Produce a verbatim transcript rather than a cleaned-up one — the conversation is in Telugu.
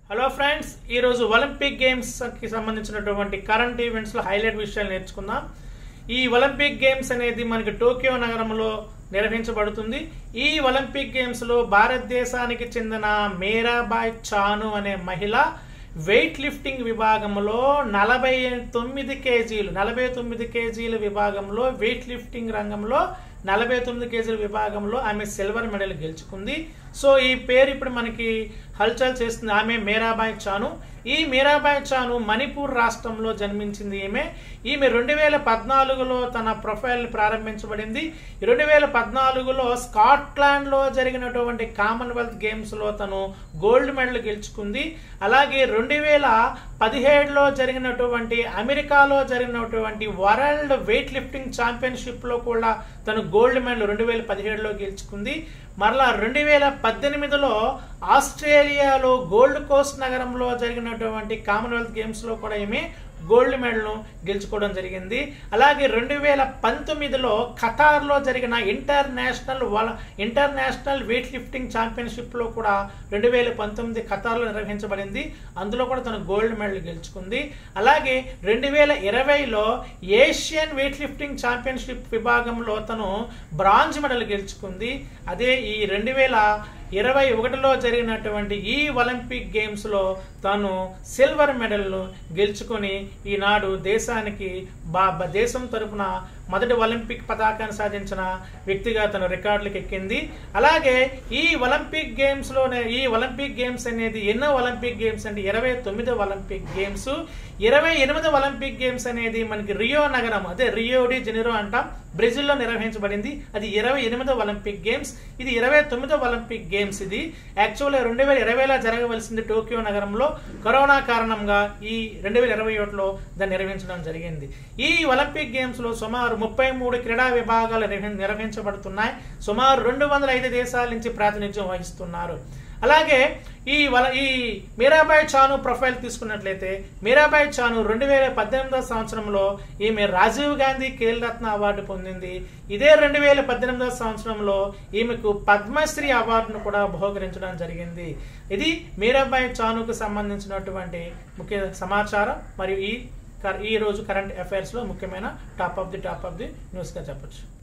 హలో ఫ్రెండ్స్, ఈరోజు ఒలింపిక్ గేమ్స్కి సంబంధించినటువంటి కరెంట్ ఈవెంట్స్లో హైలైట్ విషయాలు నేర్చుకుందాం. ఈ ఒలింపిక్ గేమ్స్ అనేది మనకి టోక్యో నగరంలో నిర్వహించబడుతుంది. ఈ ఒలింపిక్ గేమ్స్లో భారతదేశానికి చెందిన మీరాబాయ్ చాను అనే మహిళ వెయిట్ లిఫ్టింగ్ విభాగంలో నలభై తొమ్మిది కేజీలు నలభై తొమ్మిది కేజీల విభాగంలో వెయిట్ లిఫ్టింగ్ రంగంలో నలభై తొమ్మిది కేజీల విభాగంలో ఆమె సిల్వర్ మెడల్ గెలుచుకుంది. సో ఈ పేరు ఇప్పుడు మనకి హల్చల్ చేస్తుంది. ఆమె మీరాబాయ్ చాను. ఈ మీరాబాయ్ చాను మణిపూర్ రాష్ట్రంలో జన్మించింది. ఈమె ఈమె రెండు వేల పద్నాలుగులో తన ప్రొఫైల్ ప్రారంభించబడింది. రెండు వేల పద్నాలుగులో స్కాట్లాండ్లో జరిగినటువంటి కామన్వెల్త్ గేమ్స్లో తను గోల్డ్ మెడల్ గెలుచుకుంది. అలాగే రెండు వేల పదిహేడులో జరిగినటువంటి అమెరికాలో జరిగినటువంటి వరల్డ్ వెయిట్ లిఫ్టింగ్ ఛాంపియన్షిప్లో కూడా తను గోల్డ్ మెడల్ రెండు వేల పదిహేడులో గెలుచుకుంది. మరలా రెండు వేల పద్దెనిమిదిలో ఆస్ట్రేలియాలో గోల్డ్ కోస్ట్ నగరంలో జరిగినటువంటి కామన్వెల్త్ గేమ్స్లో కూడా ఈమె గోల్డ్ మెడల్ను గెలుచుకోవడం జరిగింది. అలాగే రెండు వేల పంతొమ్మిదిలో ఖతార్లో జరిగిన ఇంటర్నేషనల్ ఇంటర్నేషనల్ వెయిట్ లిఫ్టింగ్ ఛాంపియన్షిప్లో కూడా రెండు వేల పంతొమ్మిది ఖతార్లో నిర్వహించబడింది. అందులో కూడా తను గోల్డ్ మెడల్ గెలుచుకుంది. అలాగే రెండు వేల ఇరవైలో ఏషియన్ వెయిట్ లిఫ్టింగ్ ఛాంపియన్షిప్ విభాగంలో తను బ్రాంజ్ మెడల్ గెలుచుకుంది. అదే ఈ రెండు వేల ఇరవై ఒకటిలో జరిగినటువంటి ఈ ఒలింపిక్ గేమ్స్లో తాను సిల్వర్ మెడల్ను గెలుచుకొని ఈనాడు దేశానికి బా దేశం తరపున మొదటి ఒలింపిక్ పతాకాన్ని సాధించిన వ్యక్తిగా తన రికార్డులకు ఎక్కింది. అలాగే ఈ ఒలింపిక్ గేమ్స్లోనే ఈ ఒలింపిక్ గేమ్స్ అనేది ఎన్నో ఒలింపిక్ గేమ్స్ అంటే ఇరవై తొమ్మిదో ఒలింపిక్ గేమ్స్. ఇరవై ఎనిమిదో ఒలింపిక్ గేమ్స్ అనేది మనకి రియో నగరం, అదే రియో డి జెనీరో అంటాం, బ్రెజిల్లో నిర్వహించబడింది. అది ఇరవై ఎనిమిదో ఒలింపిక్ గేమ్స్. ఇది ఇరవై తొమ్మిదో ఒలింపిక్ గేమ్స్. ఇది యాక్చువల్గా రెండు వేల ఇరవైలో జరగవలసింది టోక్యో నగరంలో. కరోనా కారణంగా ఈ రెండు వేల ఇరవై ఒకటిలో దాన్ని నిర్వహించడం జరిగింది. ఈ ఒలింపిక్ గేమ్స్ లో సుమారు ముప్పై మూడు క్రీడా విభాగాలు నిర్వహించబడుతున్నాయి. సుమారు రెండు వందల ఐదు దేశాల నుంచి ప్రాతినిధ్యం వహిస్తున్నారు. అలాగే ఈ ఈ మీరాబాయ్ చాను ప్రొఫైల్ తీసుకున్నట్లయితే మీరాబాయ్ చాను రెండు వేల పద్దెనిమిదవ సంవత్సరంలో ఈమె రాజీవ్ గాంధీ ఖేల్ రత్న అవార్డు పొందింది. ఇదే రెండు వేల పద్దెనిమిదవ సంవత్సరంలో ఈమెకు పద్మశ్రీ అవార్డును కూడా బహుకరించడం జరిగింది. ఇది మీరాబాయ్ చానుకు సంబంధించినటువంటి ముఖ్య సమాచారం. మరియు ఈ ఈ రోజు కరెంట్ అఫైర్స్ లో ముఖ్యమైన top of the top of the news గా చెప్పొచ్చు.